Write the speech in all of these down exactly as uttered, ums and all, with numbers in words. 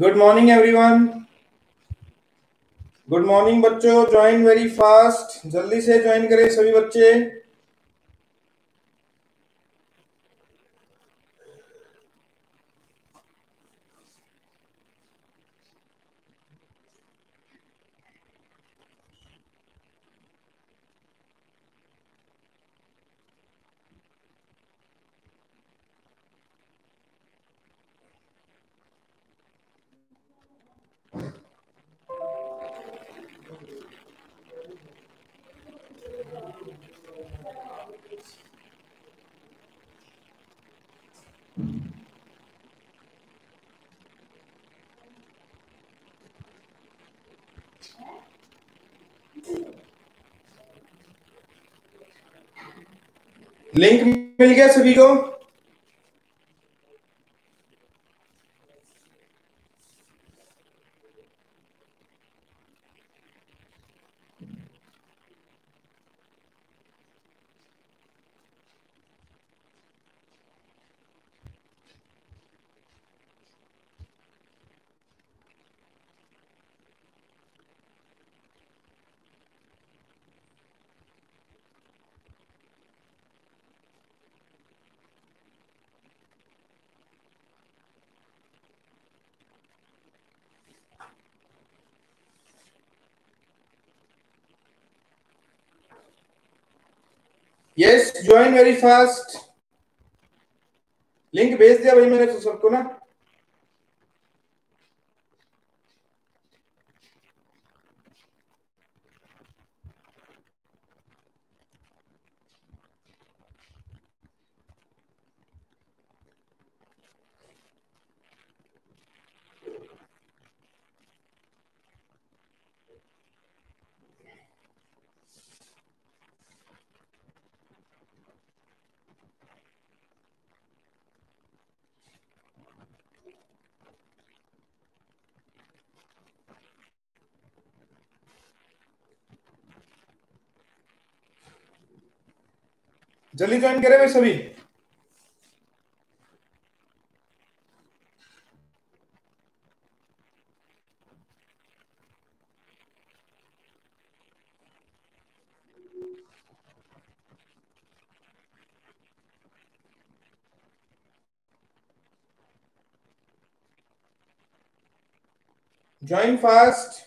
Good morning everyone. Good morning बच्चों, join very fast, जल्दी से ज्वाइन करें सभी बच्चे। लिंक मिल गया सभी को? Yes, join very fast. Link भेज दिया भाई मैंने तो सबको ना। जल्दी ज्वाइन करें भाई सभी। Join fast.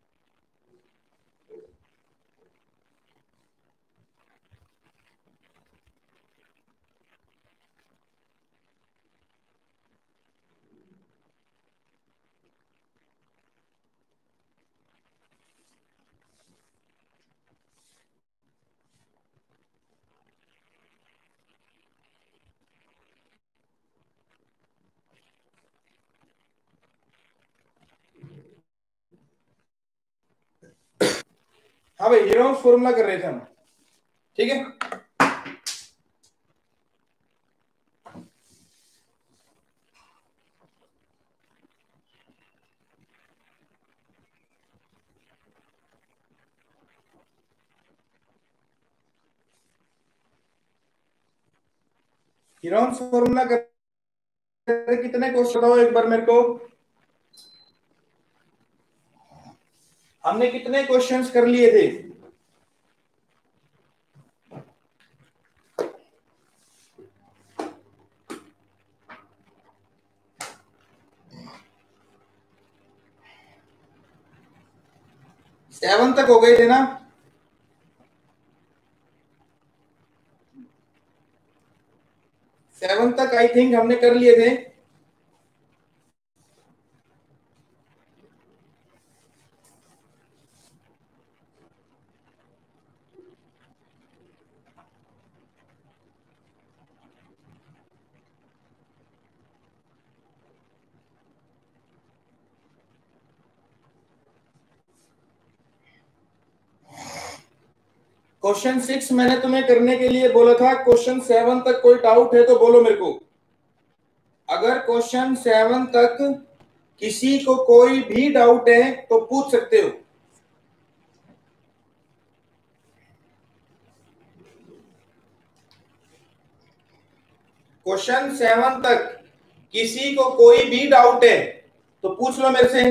हाँ भाई, हीरोन्स फॉर्मूला कर रहे थे हम, ठीक है। हीरोन्स फॉर्मूला कर कितने क्वेश्चन बताओ एक बार मेरे को। हमने कितने क्वेश्चंस कर लिए थे? सेवन तक हो गए थे ना? सेवन तक आई थिंक हमने कर लिए थे। क्वेश्चन सिक्स मैंने तुम्हें करने के लिए बोला था। क्वेश्चन सेवन तक कोई डाउट है तो बोलो मेरे को। अगर क्वेश्चन सेवन तक किसी को कोई भी डाउट है तो पूछ सकते हो। क्वेश्चन सेवन तक किसी को कोई भी डाउट है तो पूछ लो मेरे से।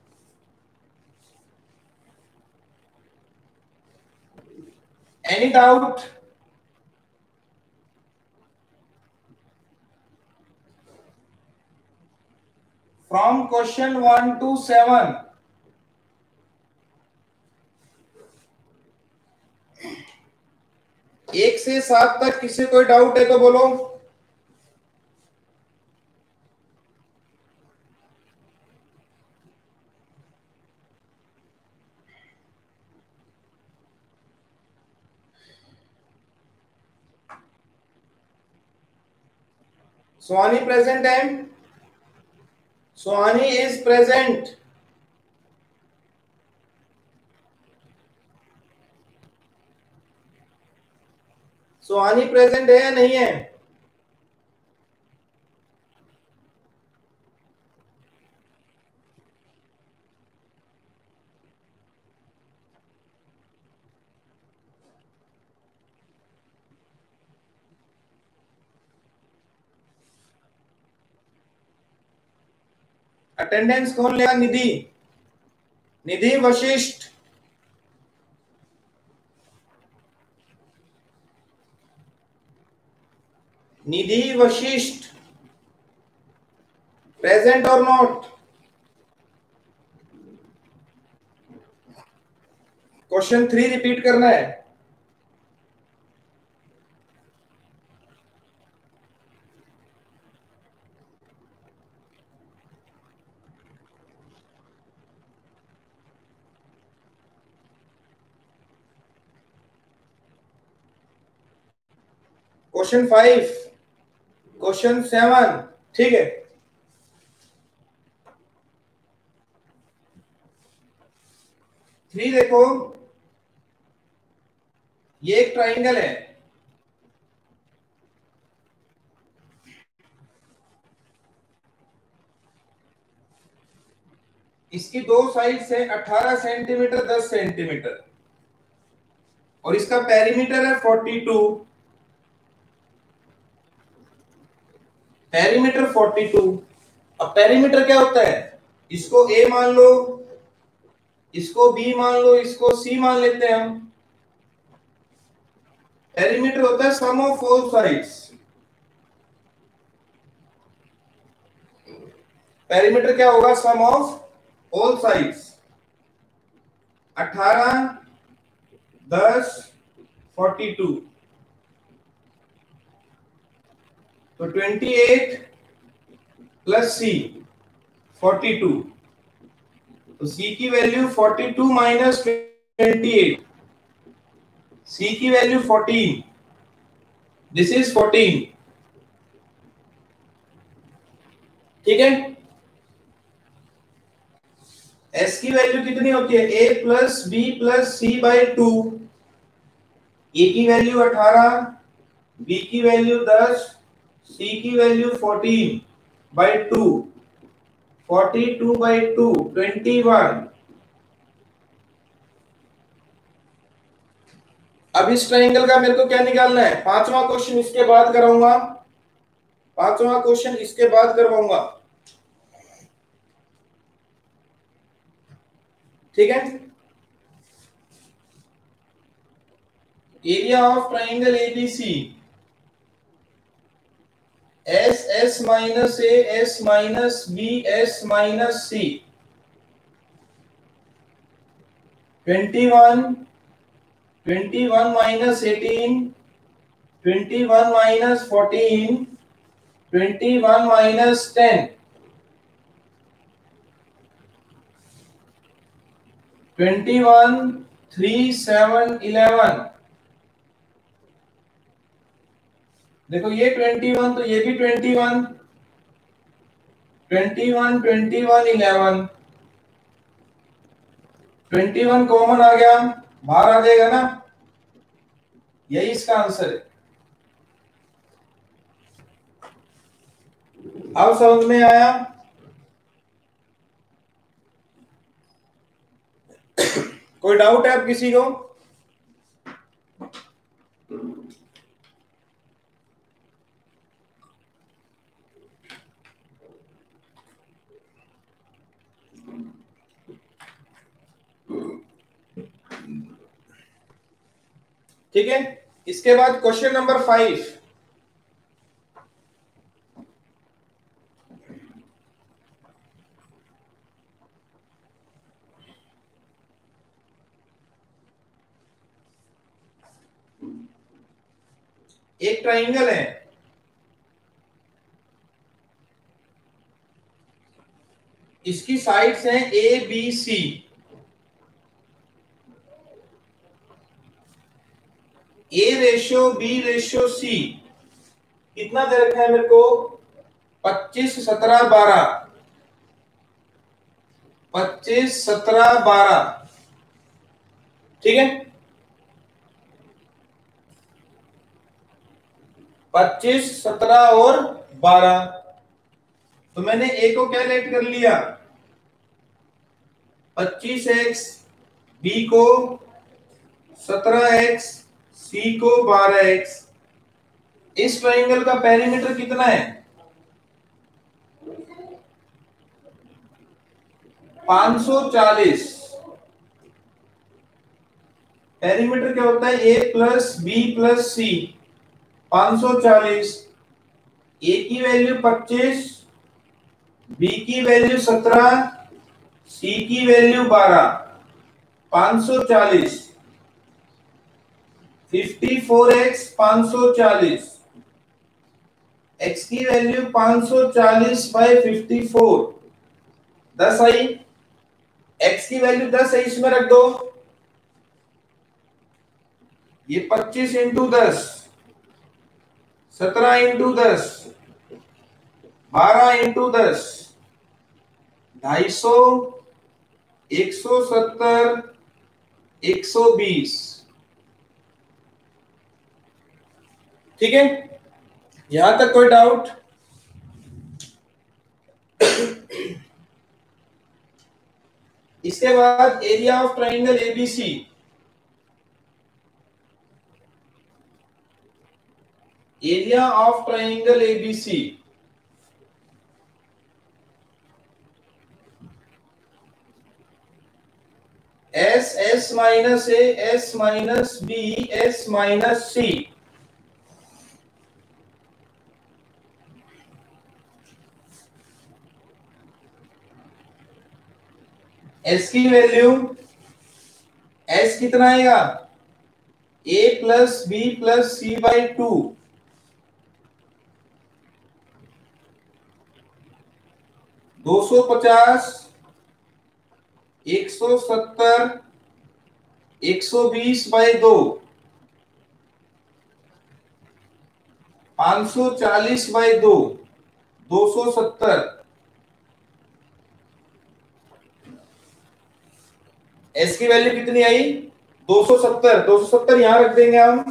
Any doubt? From question one two seven. एक से सात तक किसी कोई डाउट है तो बोलो। Swani present है? Swani is present. Swani present है या नहीं है? अटेंडेंस कौन लेगा? निधि। निधि वशिष्ठ। निधि वशिष्ठ प्रेजेंट और नॉट? क्वेश्चन थ्री रिपीट करना है। क्वेश्चन फाइव, क्वेश्चन सेवन, ठीक है। थ्री देखो, ये एक ट्राइंगल है। इसकी दो साइड से अठारह सेंटीमीटर, दस सेंटीमीटर, और इसका पेरीमीटर है forty two. Perimeter forty two. अब पेरीमीटर क्या होता है? इसको ए मान लो, इसको बी मान लो, इसको सी मान लेते हैं हम। पेरीमीटर होता है sum of all sides. Perimeter क्या होगा? Sum of all sides. अठारह, दस, फोर्टी टू, तो twenty eight plus C forty two. तो सी की value forty two minus twenty eight, C की value fourteen, this is fourteen. ठीक है। एस की वैल्यू कितनी होती है? A plus B plus C by two. A की वैल्यू अठारह, बी की वैल्यू दस, सी की value fourteen by two. Forty two by two twenty one. अब इस ट्राइंगल का मेरे को क्या निकालना है? पांचवा क्वेश्चन इसके बाद कराऊंगा। पांचवा क्वेश्चन इसके बाद करवाऊंगा। ठीक है। Area of triangle ABC, S S minus A S minus B S minus C. Twenty one, twenty one minus eighteen, twenty one minus fourteen, twenty one minus ten, twenty one, three, seven, eleven. देखो ये twenty one, तो ये भी twenty one, twenty one, twenty one, eleven. Twenty one common आ गया, बाहर आ जाएगा ना, यही इसका आंसर है। अब समझ में आया? कोई डाउट है अब किसी को? ठीक है, इसके बाद क्वेश्चन नंबर फाइव। एक ट्राइंगल है, इसकी साइड्स हैं A B C. A ratio B ratio C कितना दे रखा है मेरे को? पच्चीस सत्रह बारह, पच्चीस सत्रह बारह। ठीक है, पच्चीस सत्रह और बारह। तो मैंने ए को क्या लेट कर लिया? पच्चीस एक्स, बी को सत्रह एक्स, सी को बारह एक्स। इस ट्राइंगल का पेरीमीटर कितना है? पाँच सौ चालीस। पेरीमीटर क्या होता है? A plus B plus C, पाँच सौ चालीस। ए की वैल्यू पच्चीस, बी की वैल्यू सत्रह, सी की वैल्यू बारह। पाँच सौ चालीस, चौवन एक्स पाँच सौ चालीस, x की वैल्यू पाँच सौ चालीस बाय चौवन, दस आई। x की वैल्यू दस है, इसमें रख दो। ये पच्चीस इंटू दस, सत्रह इंटू दस, बारह इंटू दस, ढाई सौ, एक सौ सत्तर, एक सौ बीस। ठीक है, यहां तक कोई डाउट? इसके बाद area of triangle ABC. Area of triangle ABC S S minus A, S minus B, S minus C. S की वैल्यू, एस कितना आएगा? A plus B plus C by two. दो सौ पचास, एक सौ सत्तर, एक सौ बीस बाई दो, पांच सौ चालीस बाई दो, दो सौ सत्तर। एस की वैल्यू कितनी आई? दो सौ सत्तर। दो सौ सत्तर यहां रख देंगे हम।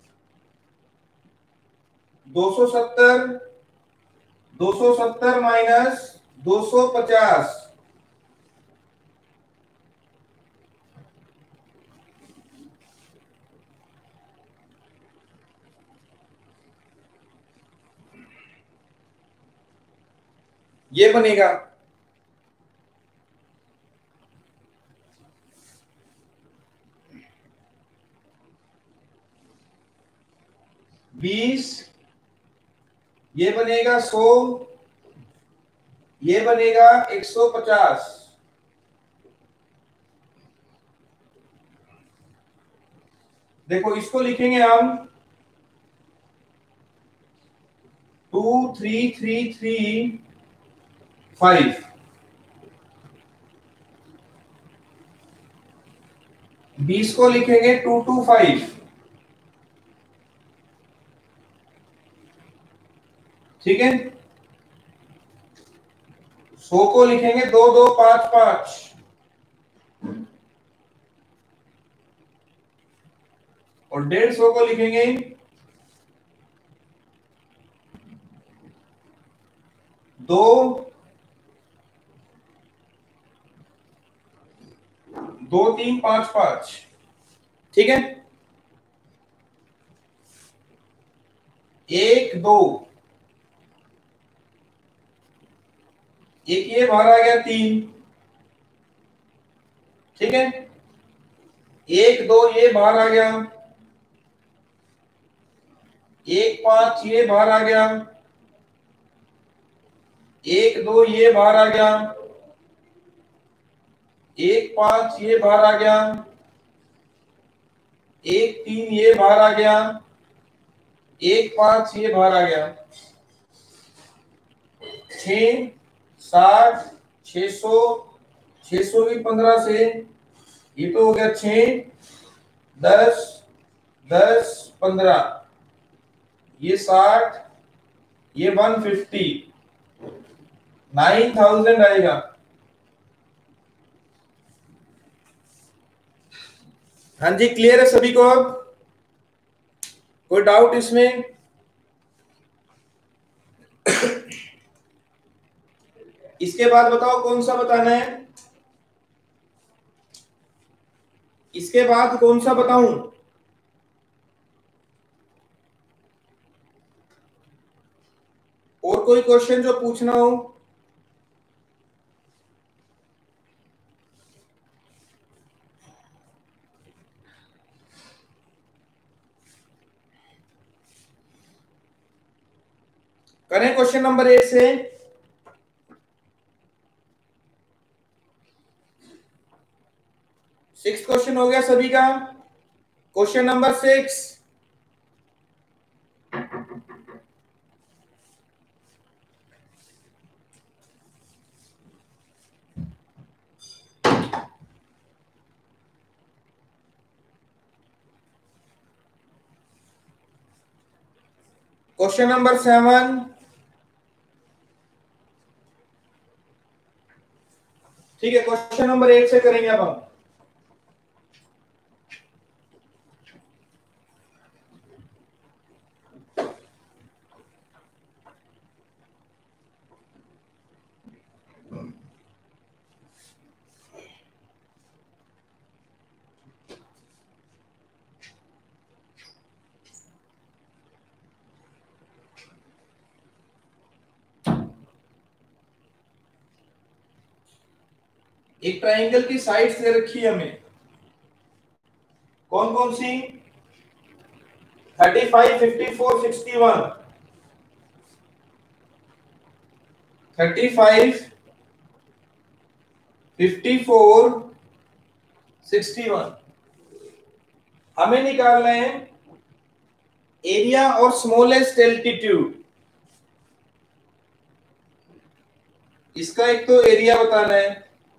दो सौ सत्तर, दो सौ सत्तर माइनस दो सौ पचास, ये बनेगा। बीस, ये बनेगा सौ, ये बनेगा एक सौ पचास। देखो इसको लिखेंगे हम two three three three five. बीस को लिखेंगे टू टू फाइव। ठीक है, सौ को लिखेंगे दो दो पांच पांच, और डेढ़ सौ को लिखेंगे दो दो तीन पांच पांच। ठीक है, एक दो, एक ये बाहर आ गया तीन। ठीक है, एक दो ये बाहर आ गया, एक पांच ये बाहर आ गया, एक दो ये बाहर आ गया, एक पांच ये बाहर आ गया, एक तीन ये बाहर आ गया, एक पांच ये बाहर आ गया, छ साठ छह सौ छह सौ भी पंद्रह से ये तो हो गया छ दस दस पंद्रह ये साठ ये वन फिफ्टी नाइन थाउजेंड आएगा। हाँ जी, क्लियर है सभी को? अब कोई डाउट इसमें? इसके बाद बताओ कौन सा बताना है? इसके बाद कौन सा बताऊं? और कोई क्वेश्चन जो पूछना हो? करें क्वेश्चन नंबर एट से। सिक्स क्वेश्चन हो गया सभी का। Question number six, question number seven, ठीक है। क्वेश्चन नंबर एट से करेंगे अब हम। एक ट्राइंगल की साइड्स दे रखी है हमें, कौन कौन सी? Thirty five, fifty four, sixty one. Thirty five, fifty four, sixty one. हमें निकालना है एरिया और स्मॉलेस्ट एल्टीट्यूड। इसका एक तो एरिया बताना है,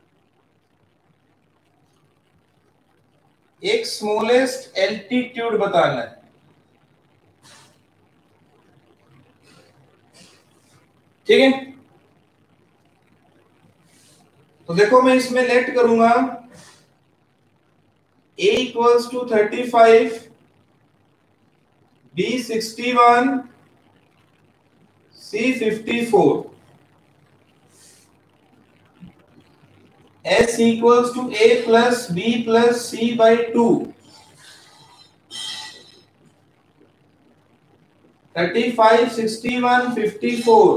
एक स्मॉलेस्ट एल्टीट्यूड बताना है। ठीक है, तो देखो मैं इसमें लेट करूंगा a equals to thirty five, b sixty one, c fifty four, s equals to a plus b plus c by two, thirty five, sixty one, fifty four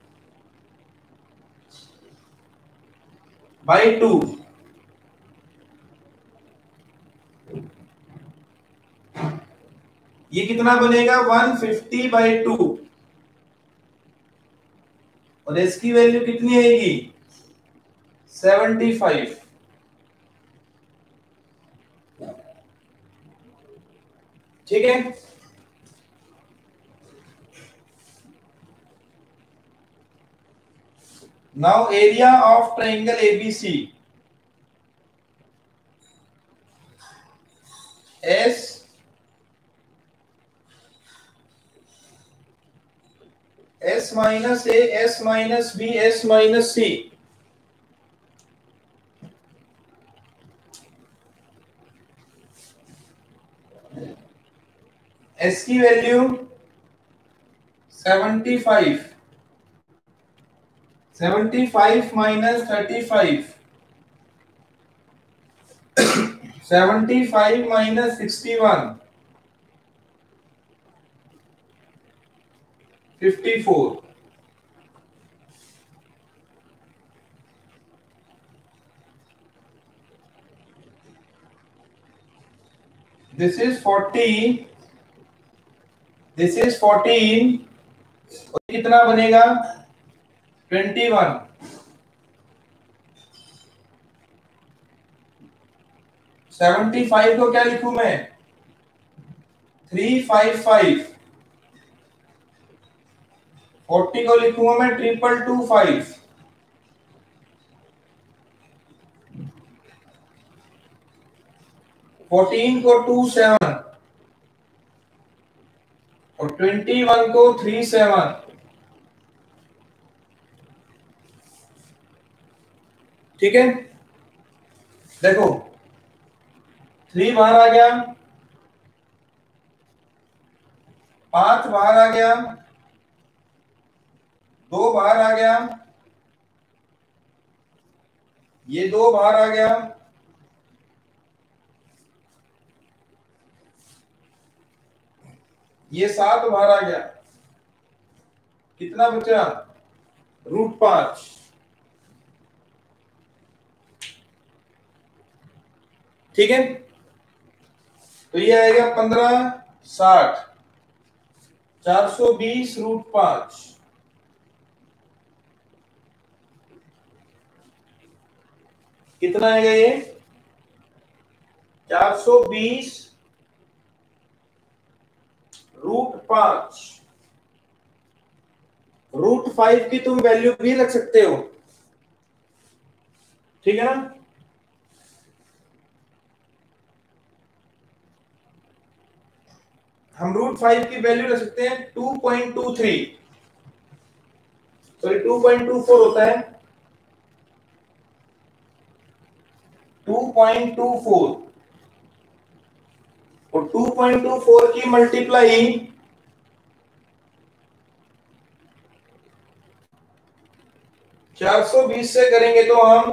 by two. ये कितना बनेगा? One fifty by two. और s की value कितनी आएगी? Seventy five. ठीक है, now area of triangle A B C, S S minus A, S minus B, S minus C। S की value seventy five, seventy five minus thirty five, seventy five minus sixty one, fifty four. This is forty, this is fourteen, और कितना बनेगा twenty one. Seventy five को क्या लिखूं मैं, three five five. Forty को लिखूंगा मैं ट्रिपल टू फाइव। फोर्टीन को टू सेवन, और ट्वेंटी वन को थ्री सेवन। ठीक है, देखो थ्री बाहर आ गया, पांच बाहर आ गया, दो बाहर आ गया, ये दो बाहर आ गया, ये सात बाहर आ गया, कितना बचा रूट पांच। ठीक है, तो ये आएगा पंद्रह साठ, चार सौ बीस रूट पांच। कितना आएगा ये, चार सौ बीस रूट पांच। रूट फाइव की तुम वैल्यू भी रख सकते हो, ठीक है ना। हम रूट फाइव की वैल्यू रख सकते हैं two point two three, sorry two point two four होता है, टू पॉइंट टू फोर, और टू पॉइंट टू फोर की मल्टीप्लाई चार सौ बीस से करेंगे तो हम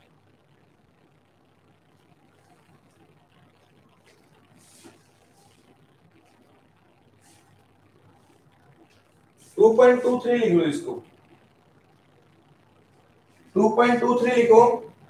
टू पॉइंट टू थ्री लिख लो, इसको टू पॉइंट टू थ्री लिखो।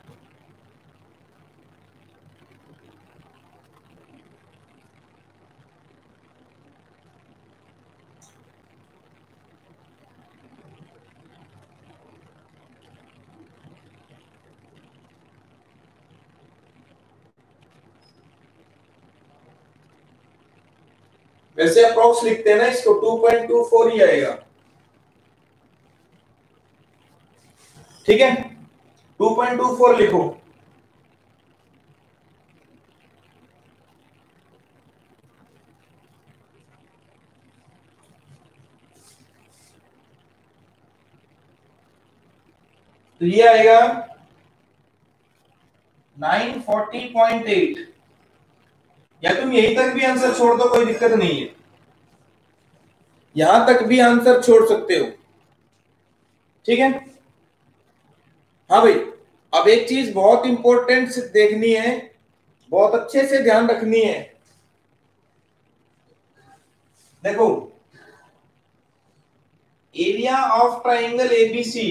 वैसे अप्रोक्स लिखते हैं ना इसको, टू पॉइंट टू फोर ही आएगा। ठीक है, टू पॉइंट टू फोर लिखो। तो ये आएगा नाइन फोर्टी पॉइंट एट, या तुम यहीं तक भी आंसर छोड़ दो, कोई दिक्कत नहीं है, यहां तक भी आंसर छोड़ सकते हो। ठीक है, हाँ भाई, अब एक चीज बहुत इंपॉर्टेंट देखनी है, बहुत अच्छे से ध्यान रखनी है। देखो, एरिया ऑफ ट्राइंगल एबीसी,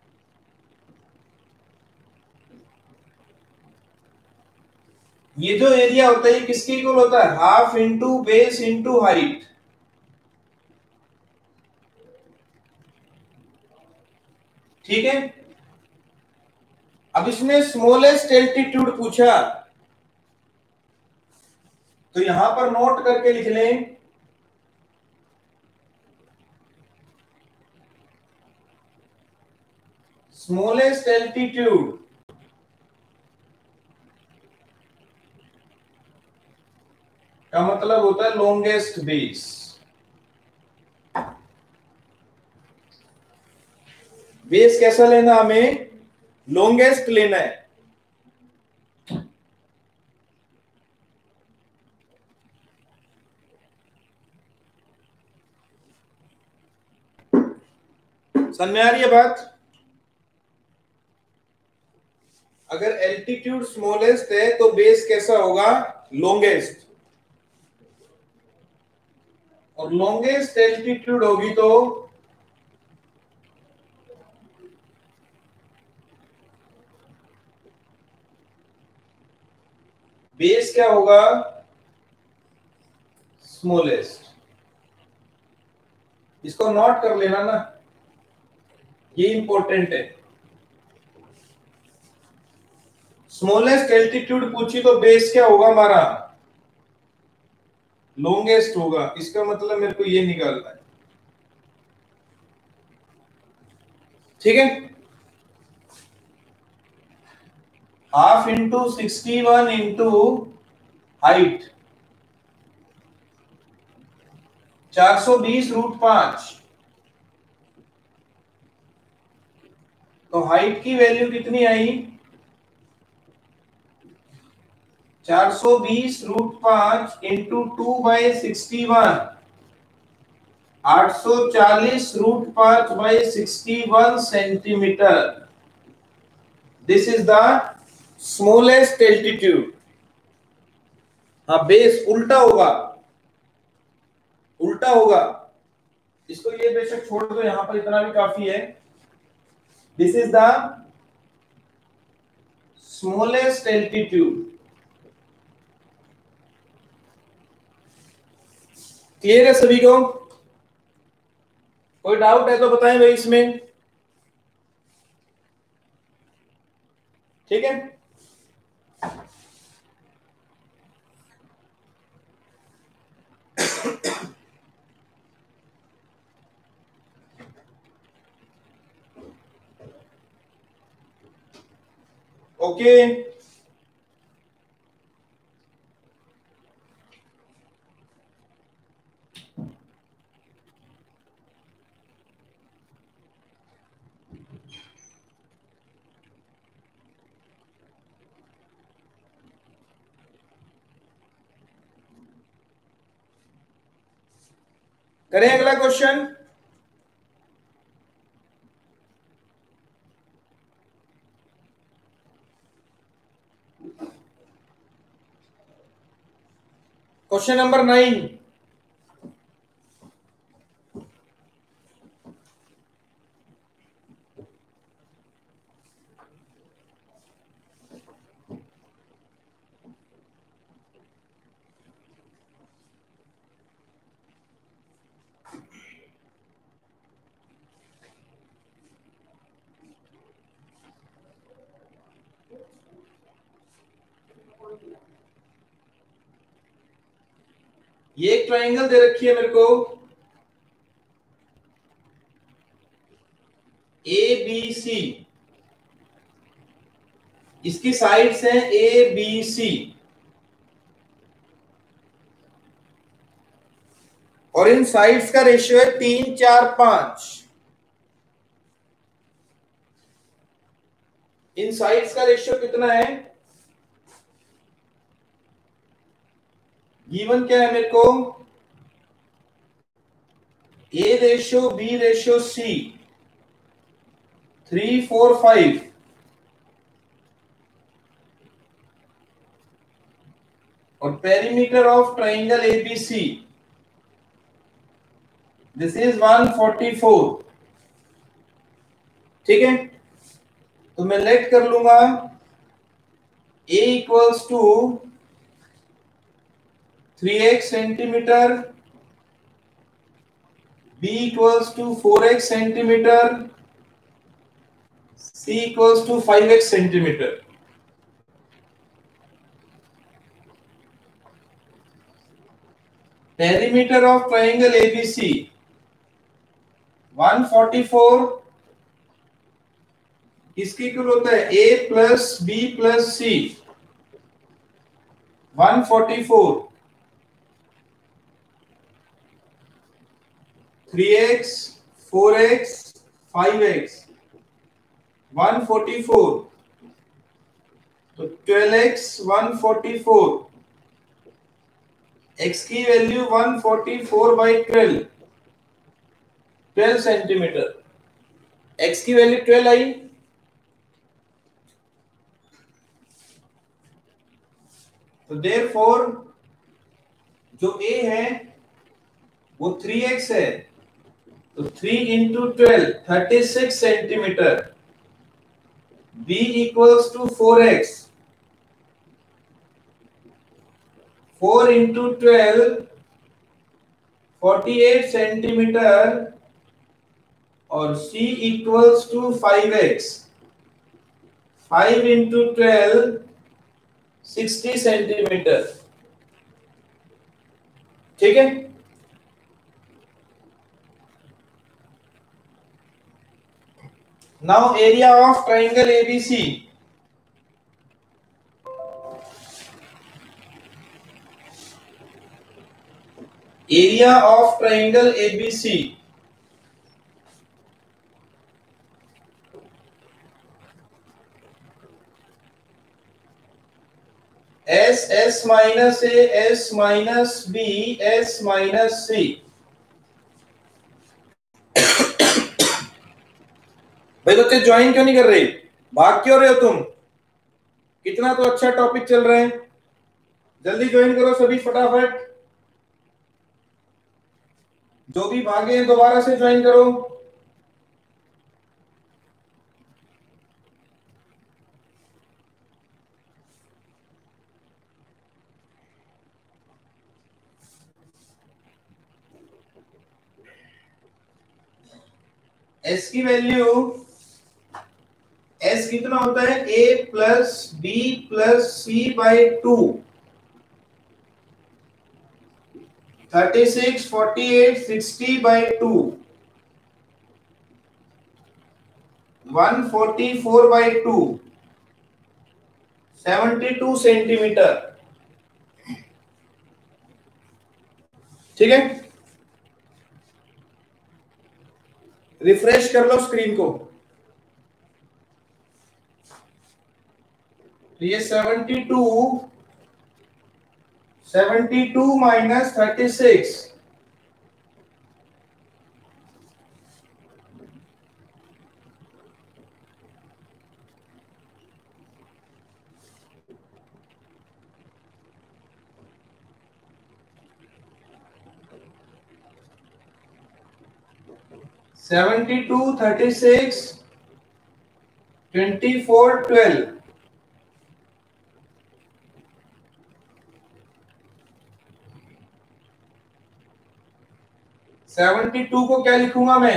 ये जो एरिया होता है ये किसके इक्वल होता है, half into base into height. ठीक है, अब इसने स्मॉलेस्ट एल्टीट्यूड पूछा, तो यहां पर नोट करके लिख लें, स्मॉलेस्ट एल्टीट्यूड का मतलब होता है लॉन्गेस्ट बेस। बेस कैसा लेना, हमें लॉन्गेस्ट लेना है। समझ में आ रही है बात। अगर एल्टीट्यूड स्मॉलेस्ट है तो बेस कैसा होगा, लॉन्गेस्ट, और लॉन्गेस्ट एल्टीट्यूड होगी तो बेस क्या होगा, स्मॉलेस्ट। इसको नोट कर लेना ना, ये इंपॉर्टेंट है। स्मॉलेस्ट एल्टीट्यूड पूछी तो बेस क्या होगा हमारा, लॉन्गेस्ट होगा। इसका मतलब मेरे को ये निकालना है, ठीक है। Half into sixty one into height चार सौ बीस रूट पांच, तो हाइट की वैल्यू कितनी आई, चार सौ बीस रूट पांच into two by sixty one, आठ सौ चालीस रूट पांच by sixty one centimetre. This is the smallest altitude. हाँ, बेस उल्टा होगा, उल्टा होगा। इसको ये बेशक छोड़ दो, यहां पर इतना भी काफी है। This is the smallest altitude. Clear है सभी को? कोई डाउट है तो बताएं भाई इसमें, ठीक है। ओके, करें अगला क्वेश्चन। Question number nine. ये एक ट्रायंगल दे रखी है मेरे को, ए बी सी। इसकी साइड्स हैं ए बी सी, और इन साइड्स का रेशियो है तीन चार पांच। इन साइड्स का रेशियो कितना है, गिवन क्या है मेरे को, A ratio B ratio C three four five, और perimeter of triangle ABC this is one forty four, ठीक है। तो मैं लेट कर लूंगा a equals to three x centimetre, b equals to four x centimetre, c equals to five x centimetre. Perimeter of triangle ABC one forty four, इसकी equal होता है a plus B plus C, one forty four, three x, four x, five x, one forty four, तो twelve x, one forty four, x की value one forty four by twelve, twelve centimetre. x की value twelve आई, तो therefore जो a है वो three x है, तो three into twelve thirty six centimetre, b equals to four x, four into twelve forty eight centimetre, और c equals to five x, five into twelve sixty centimetre. ठीक है, now area of triangle ABC, area of triangle ABC S S minus A S minus B S minus C. भाई बच्चे join क्यों नहीं कर रहे, भाग क्यों रहे हो तुम? कितना तो अच्छा टॉपिक चल रहा है, जल्दी ज्वाइन करो सभी फटाफट। जो भी भागे हैं दोबारा से ज्वाइन करो। एस की वैल्यू, एस कितना होता है, A plus B plus C by two, thirty six forty eight sixty by two, one forty four by two, seventy two centimetre. ठीक है, रिफ्रेश कर लो स्क्रीन को। तो ये seventy two, seventy two minus thirty six, seventy two thirty six twenty four twelve, seventy two को क्या लिखूंगा मैं,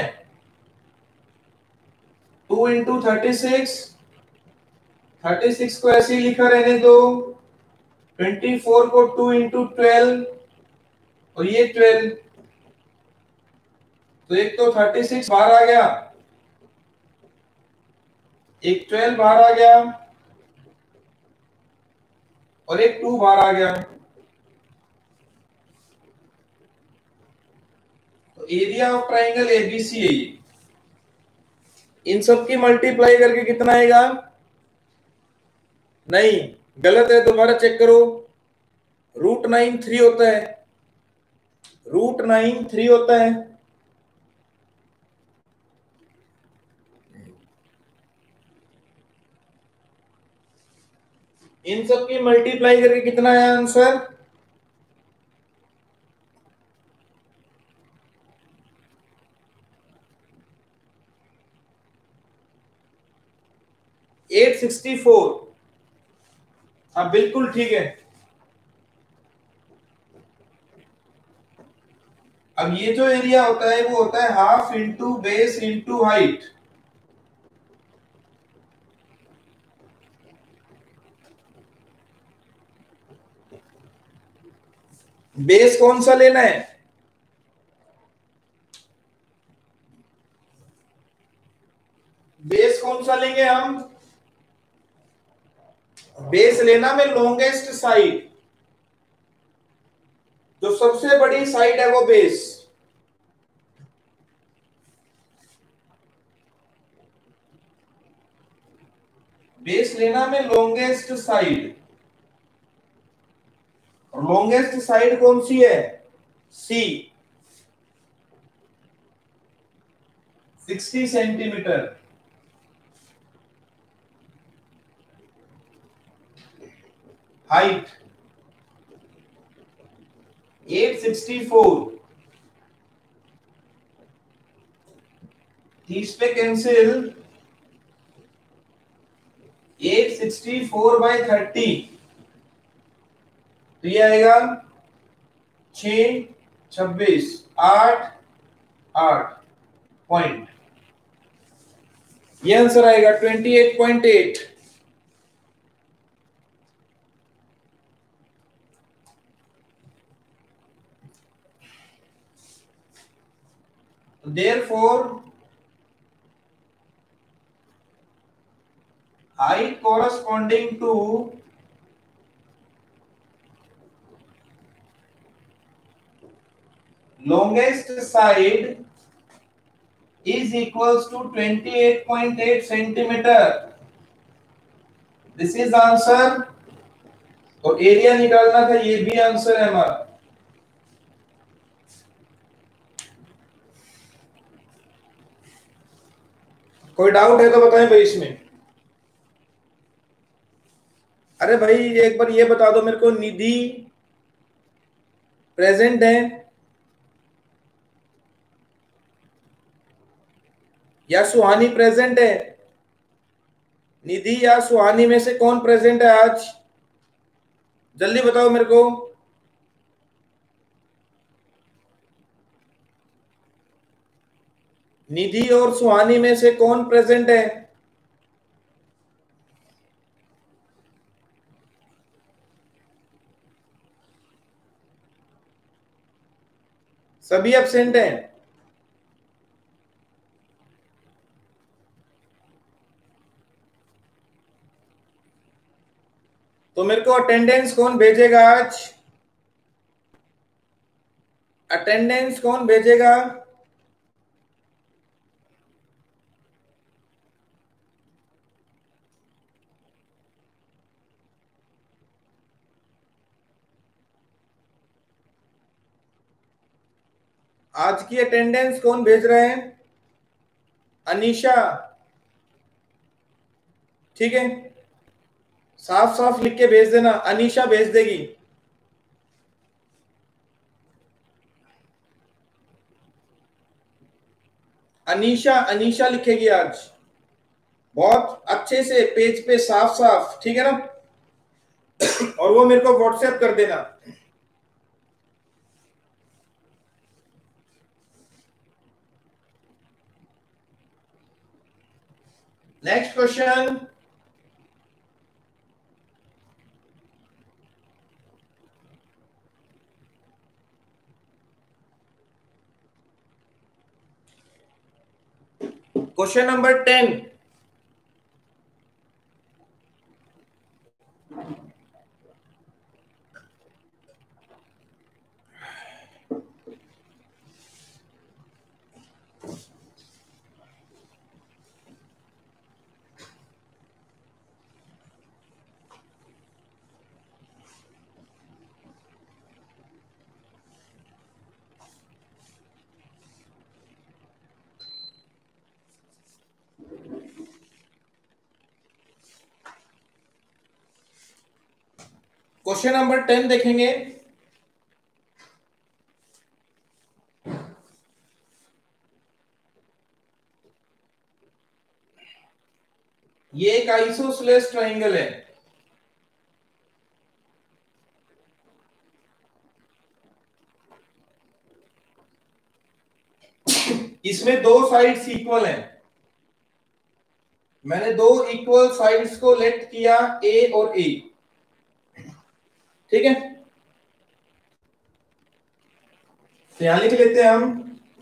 two into thirty six, thirty six को ऐसे ही लिखा रहने दो, ट्वेंटी फोर को टू इंटू ट्वेल्व और ये ट्वेल्व, तो एक तो थर्टी सिक्स बाहर आ गया, एक ट्वेल्व बाहर आ गया और एक टू बाहर आ गया। तो एरिया ऑफ ट्राइंगल एबीसी है ये। इन सब की मल्टीप्लाई करके कितना आएगा, नहीं गलत है, दोबारा चेक करो। रूट नाइन थ्री होता है, रूट नाइन थ्री होता है। इन सब की मल्टीप्लाई करके कितना आया आंसर, एट सिक्सटी फोर। हाँ बिल्कुल ठीक है। अब ये जो एरिया होता है वो होता है half into base into height. Base कौन सा लेना है, बेस कौन सा लेंगे हम, बेस लेना में लॉन्गेस्ट साइड, जो सबसे बड़ी साइड है वो बेस। बेस लेना में लॉन्गेस्ट साइड, और लॉन्गेस्ट साइड कौन सी है, C, sixty centimetre. Height eight sixty four, तीस पे cancel, eight sixty four by thirty, तो ये आएगा छ छब्बीस, आठ आठ पॉइंट। ये आंसर आएगा twenty eight point eight. Therefore, height corresponding to longest side is equals to twenty-eight point eight centimeter. This is answer। और एरिया निकालना था, ये भी आंसर है हमारा। कोई डाउट है तो बताएं भाई इसमें। अरे भाई एक बार ये बता दो मेरे को, निधि प्रेजेंट है या सुहानी प्रेजेंट है? निधि या सुहानी में से कौन प्रेजेंट है आज? जल्दी बताओ मेरे को। निधि और सुहानी में से कौन प्रेजेंट है? सभी एब्सेंट हैं। तो मेरे को अटेंडेंस कौन भेजेगा आज? अटेंडेंस कौन भेजेगा? आज की अटेंडेंस कौन भेज रहे हैं? अनीशा, ठीक है, साफ साफ लिख के भेज देना। अनीशा भेज देगी। अनीशा अनीशा लिखेगी आज, बहुत अच्छे से पेज पे साफ साफ, ठीक है ना? और वो मेरे को व्हाट्सएप कर देना। Next question. Question number ten. Question number ten देखेंगे। ये एक आइसोसेलेस ट्रायंगल है। इसमें दो साइड्स इक्वल हैं। मैंने दो इक्वल साइड्स को लेट किया, ए और ए, ठीक है? तो यहां लिख लेते हैं हम,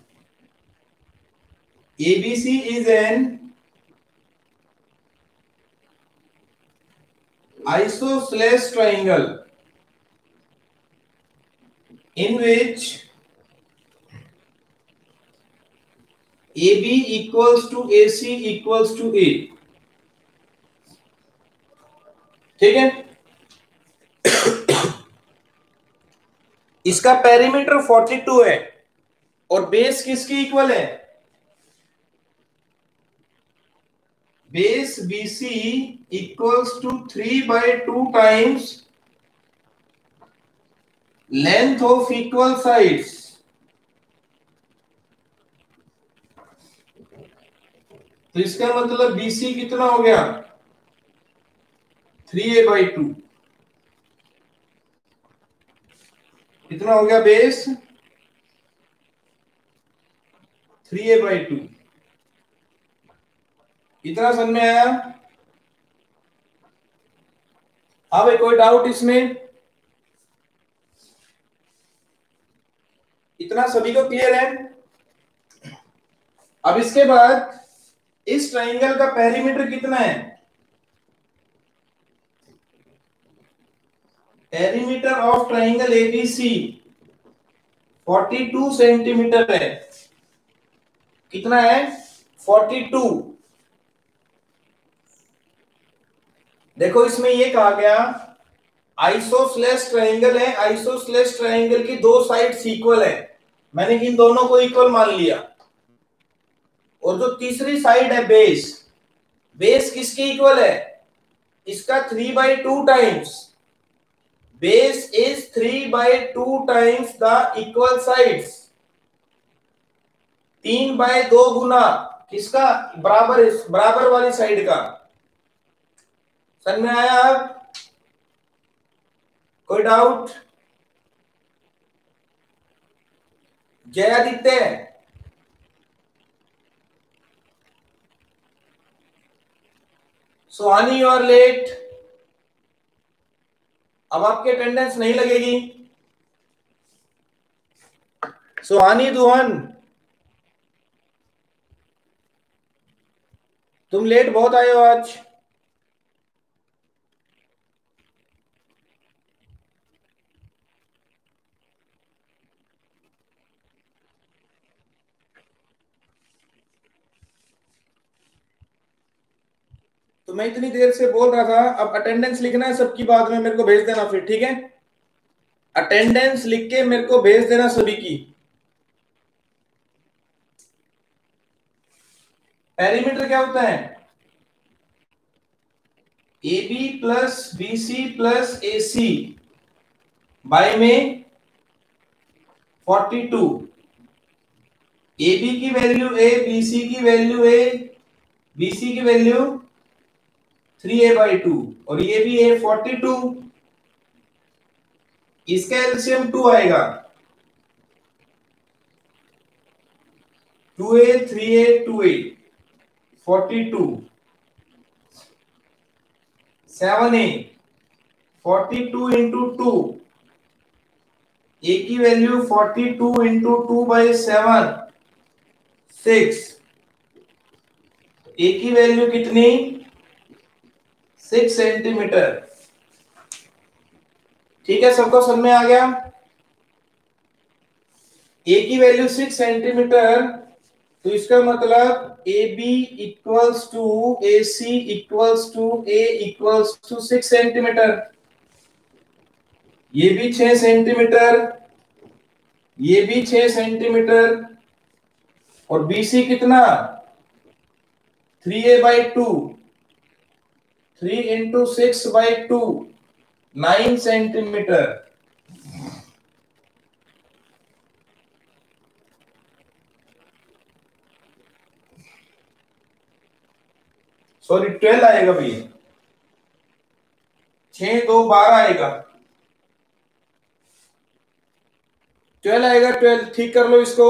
A B C is an isosceles triangle in which A B equals to A C equals to A, ठीक है? इसका पेरीमीटर बयालीस है और बेस किसकी इक्वल है? Base B C equals to three by two times length of equal sides। तो इसका मतलब B C कितना हो गया? Three A by two. कितना हो गया base? Three A by two. इतना समझ में आया? हाँ भाई, कोई डाउट इसमें? इतना सभी को क्लियर है? अब इसके बाद इस ट्राइंगल का पेरीमीटर कितना है? पेरीमीटर ऑफ ट्राइंगल एबीसी बयालीस सेंटीमीटर है। कितना है? बयालीस। देखो इसमें ये कहा गया आइसोस्लेस ट्रायंगल है, आइसोस्लेस ट्रायंगल की दो साइड्स इक्वल है, मैंने इन दोनों को इक्वल मान लिया। और जो तीसरी साइड है बेस, बेस किसकी इक्वल है? इसका three by two times, base is three by two times the equal sides. तीन बाय दो गुना किसका? बराबर, बराबर वाली साइड का। समझ में आया? अब कोई doubt? Jai Aditya, Suhani you are late. अब आपके अटेंडेंस नहीं लगेगी। सुहानी दुहन, तुम लेट बहुत आए हो आज। तो मैं इतनी देर से बोल रहा था, अब अटेंडेंस लिखना है सबकी, बाद में मेरे को भेज देना फिर, ठीक है? अटेंडेंस लिख के मेरे को भेज देना सभी की। पेरीमीटर क्या होता है? A B plus B C plus A C by में बयालीस। ए बी की वैल्यू ए, बी सी की वैल्यू ए, बी सी की value three A by two, और ये भी है बयालीस। इसका एलसीएम टू आएगा, two A three A two A बयालीस, सेवन ए बयालीस इंटू टू, ए की वैल्यू बयालीस into two by seven, six. A की वैल्यू कितनी? Six centimetre. ठीक है, सबको समझ में आ गया? ए की वैल्यू सिक्स सेंटीमीटर, तो इसका मतलब A B equals to A C equals to A equals to six centimetre. ये भी छह सेंटीमीटर, ये भी छह सेंटीमीटर, और बीसी कितना? Three A by two, three into six by two, nine centimetre. Sorry, twelve आएगा भैया, छह दो बारह आएगा, ट्वेल्व आएगा, ट्वेल्व। ठीक कर लो इसको,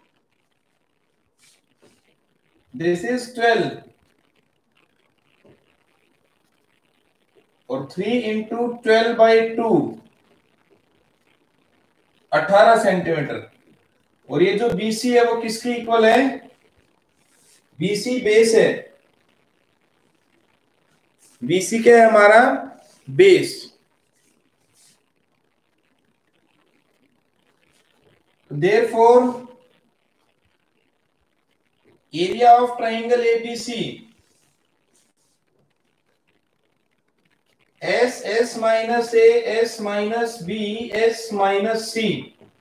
दिस इज ट्वेल्व, और three into twelve by two, अठारह सेंटीमीटर। और ये जो बीसी है वो किसकी इक्वल है? बीसी बेस है, बीसी क्या है हमारा? Base. Therefore area of triangle ABC S S minus A S minus B S minus C.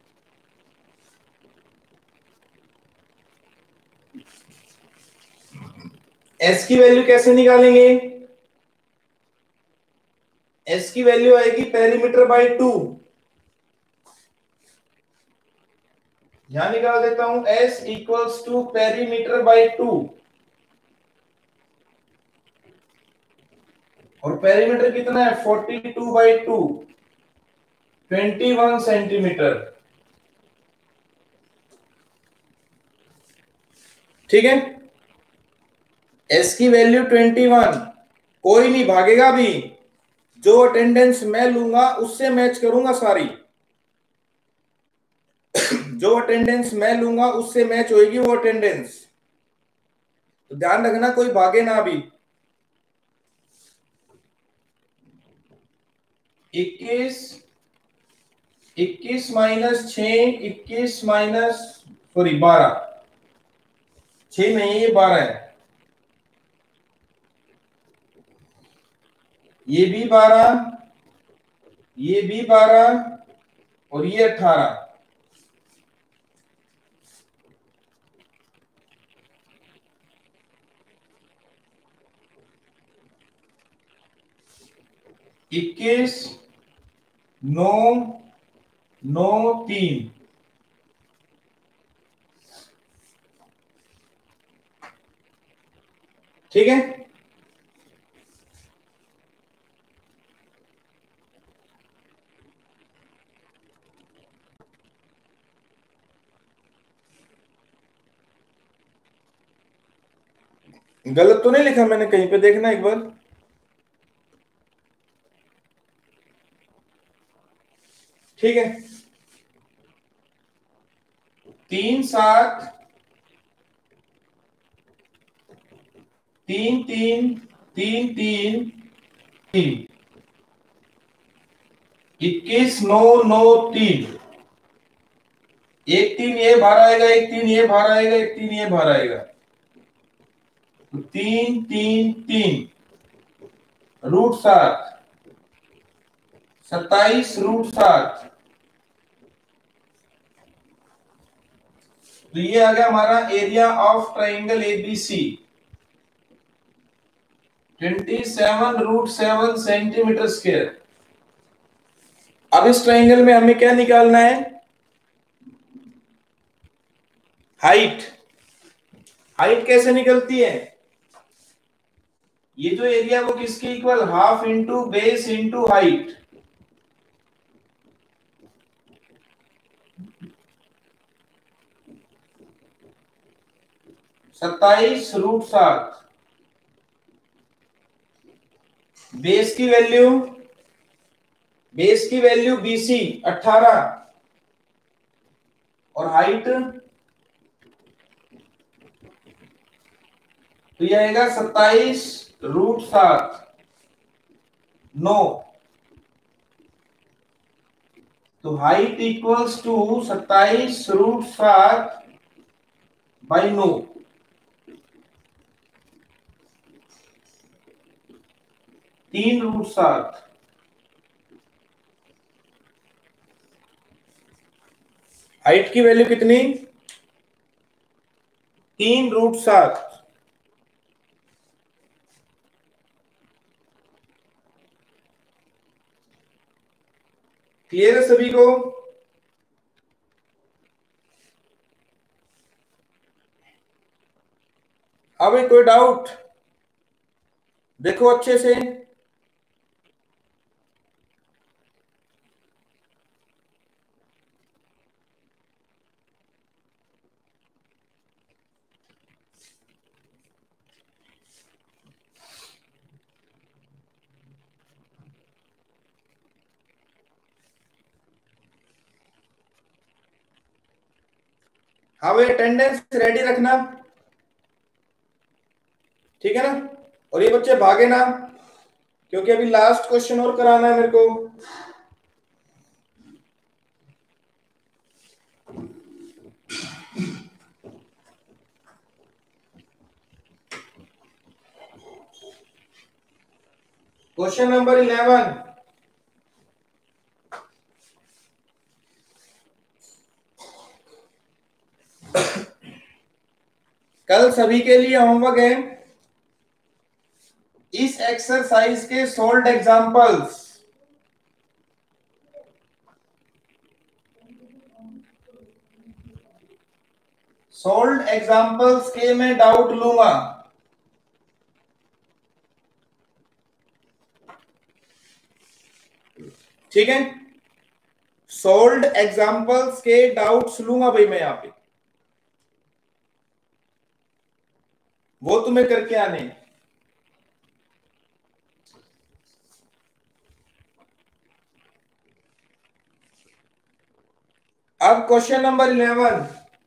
S की वैल्यू कैसे निकालेंगे? एस की वैल्यू आएगी पेरीमीटर बाय टू। यहां निकाल देता हूं, S equals to perimeter by two, और पेरीमीटर कितना है? Forty two by two, twenty one centimetre. ठीक है, एस की वैल्यू ट्वेंटी वन, कोई नहीं भागेगा भी, जो अटेंडेंस मैं लूंगा उससे मैच करूंगा सारी, जो अटेंडेंस मैं लूंगा उससे मैच होगी वो अटेंडेंस, तो ध्यान रखना कोई भागे ना भी। इक्कीस इक्कीस माइनस छ, इक्कीस माइनस सॉरी बारह, छ नहीं ये बारह है, ये भी बारह, ये भी बारह और ये अठारह। इक्कीस नौ नौ तीन, ठीक है। गलत तो नहीं लिखा मैंने कहीं पे, देखना एक बार। ठीक है, तीन सात तीन तीन तीन तीन तीन, इक्कीस नौ नौ तीन, एक तीन ये बाहर आएगा, एक तीन ये बाहर आएगा, एक तीन ये बाहर आएगा, तो तीन तीन तीन रूट सात, सत्ताईस रूट सात, तो ये आ गया हमारा area of triangle ABC, twenty seven root seven centimetre square. अब इस ट्राइंगल में हमें क्या निकालना है, हाइट। हाइट कैसे निकलती है, ये जो एरिया वो किसके equal, half into base into height, सत्ताईस रूट सात, बेस की वैल्यू बेस की वैल्यू बीसी अठारह और हाइट, तो यह आएगा सत्ताईस रूट सात नौ, तो हाइट इक्वल्स टू सत्ताईस रूट सात बाई नौ, तीन रूट सात, हाइट की वैल्यू कितनी, तीन रूट सात। क्लियर है सभी को, अब कोई डाउट, देखो अच्छे से। हाँ भाई अटेंडेंस रेडी रखना, ठीक है ना, और ये बच्चे भागे ना, क्योंकि अभी लास्ट क्वेश्चन और कराना है मेरे को। क्वेश्चन नंबर इलेवन, कल सभी के लिए होमवर्क है, इस एक्सरसाइज के सोल्ड एग्जांपल्स, सोल्ड एग्जांपल्स के मैं डाउट लूंगा, ठीक है, सोल्ड एग्जांपल्स के डाउट्स लूंगा भाई मैं यहाँ पे। वो तुम्हें करके आने। अब question number eleven,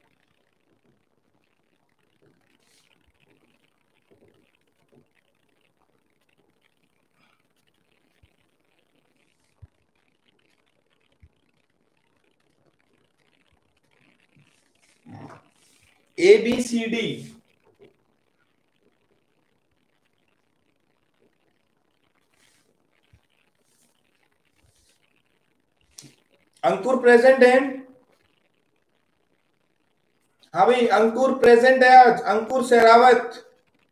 A B C D, Ankur present है? हाँ भाई, अंकुर प्रेजेंट है आज, Ankur Sehrawat.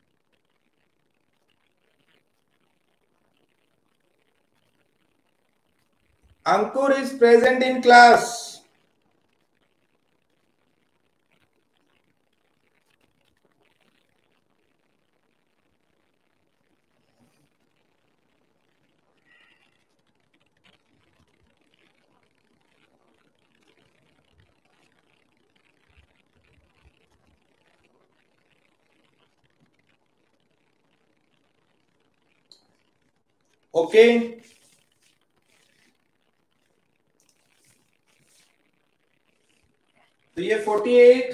Ankur is present in class. Okay, तो ये फोर्टी एट,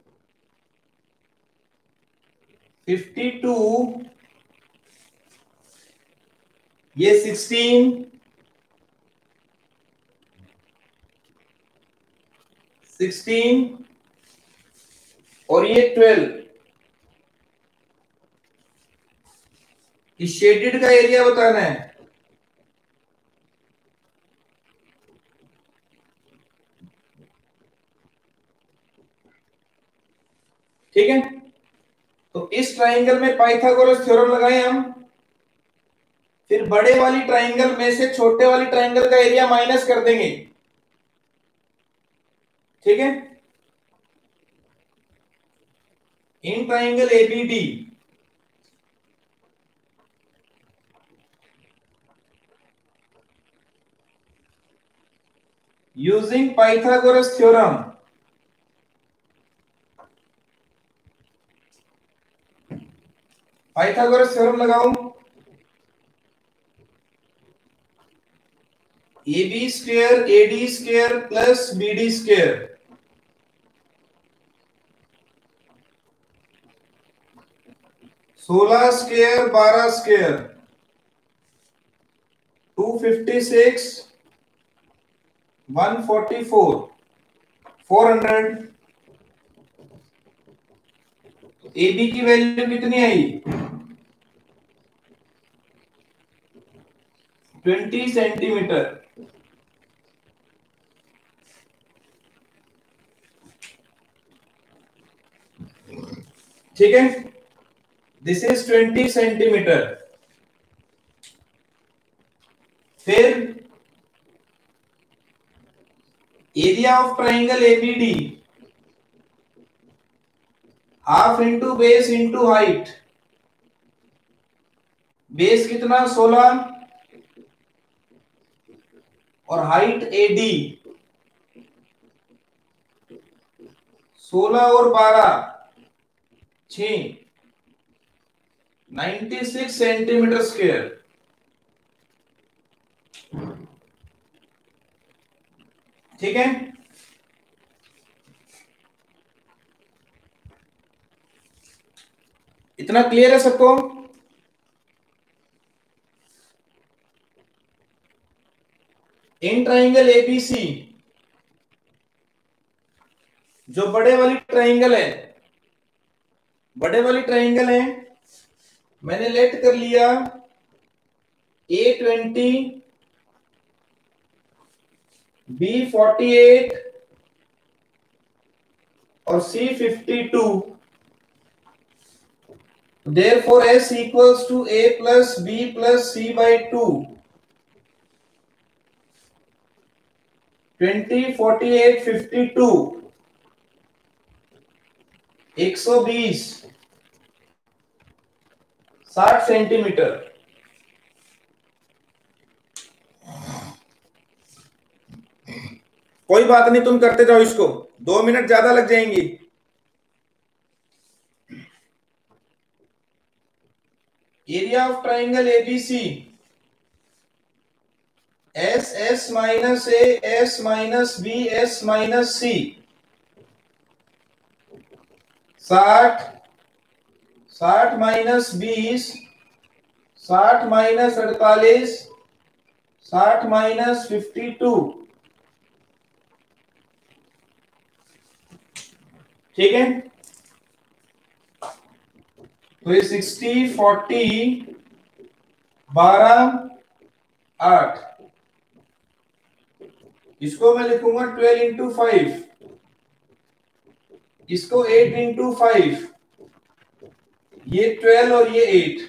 फिफ्टी टू, ये सिक्सटीन, सिक्सटीन और ये ट्वेल्व। इस शेडेड का एरिया बताना है। ठीक है, तो इस ट्राइंगल में पाइथागोरस थ्योरम लगाए हम, फिर बड़े वाली ट्राइंगल में से छोटे वाली ट्राइंगल का एरिया माइनस कर देंगे। ठीक है, in triangle ABD using Pythagoras theorem, Pythagoras theorem लगाऊं, A B square A D square plus B D square, सोलह स्क्वायर बारह square, two fifty six, one forty four, four hundred. A B की value कितनी आई? Twenty centimetre. ठीक है, this is twenty centimetre. फिर area of triangle ABD half into base into height. Base कितना? सोलह और हाइट एडी सोलह और बारह, छ, नाइन्टी सिक्स सेंटीमीटर स्क्वायर। ठीक है, इतना क्लियर है सबको? इन ट्राइंगल एबीसी, जो बड़े वाली ट्राइंगल है, बड़े वाली ट्राइंगल है, मैंने लेट कर लिया A twenty, B forty eight और C fifty two. Therefore, S equals to A plus B plus C by two. Twenty, forty eight, fifty two, एक सौ बीस, साठ सेंटीमीटर। कोई बात नहीं, तुम करते जाओ इसको, दो मिनट ज्यादा लग जाएंगी। Area of triangle ABC S S minus A S minus B S minus C साठ साठ माइनस बीस साठ माइनस अड़तालीस साठ माइनस फिफ्टी टू ठीक है। तो ये सिक्सटी फोर्टी बारह आठ इसको मैं लिखूंगा ट्वेल्व इंटू फाइव इसको एट इंटू फाइव ये ट्वेल्व और ये एट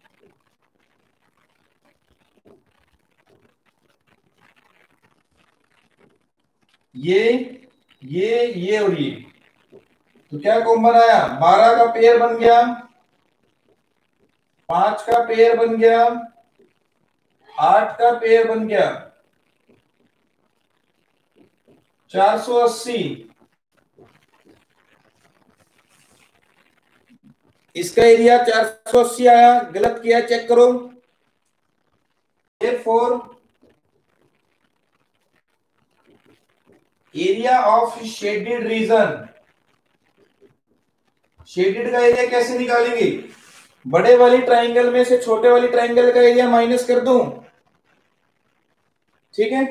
ये ये ये और ये तो क्या कॉमन आया बारह का पेयर बन गया पांच का पेयर बन गया आठ का पेयर बन गया चार सौ अस्सी इसका एरिया चार सौ अस्सी आया गलत किया चेक करो four area of shaded region shaded का एरिया कैसे निकालेंगे बड़े वाली ट्राइंगल में से छोटे वाली ट्राइंगल का एरिया माइनस कर दूं ठीक है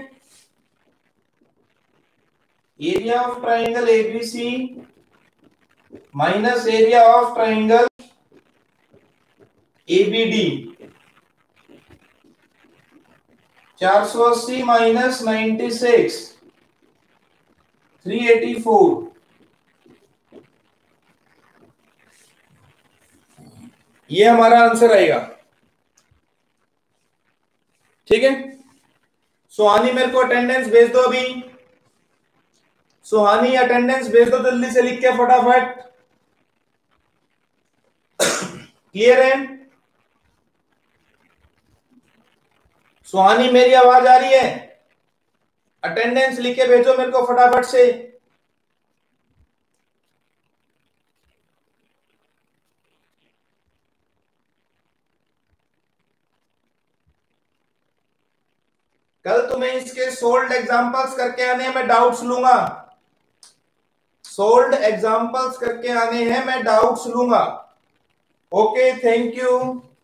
area of triangle ABC minus area of triangle ABD चार सौ अस्सी minus ninety six three eighty four ये हमारा आंसर आएगा ठीक है। सुहानी मेरे को अटेंडेंस भेज दो अभी सुहानी अटेंडेंस भेज दो जल्दी से लिख के फटाफट क्लियर है सुहानी मेरी आवाज आ रही है अटेंडेंस लिख के भेजो मेरे को फटाफट से कल तुम्हें इसके सोल्ड एग्जांपल्स करके आने हैं मैं डाउट्स लूंगा सोल्ड एग्जांपल्स करके आने हैं मैं डाउट्स लूंगा ओके थैंक यू।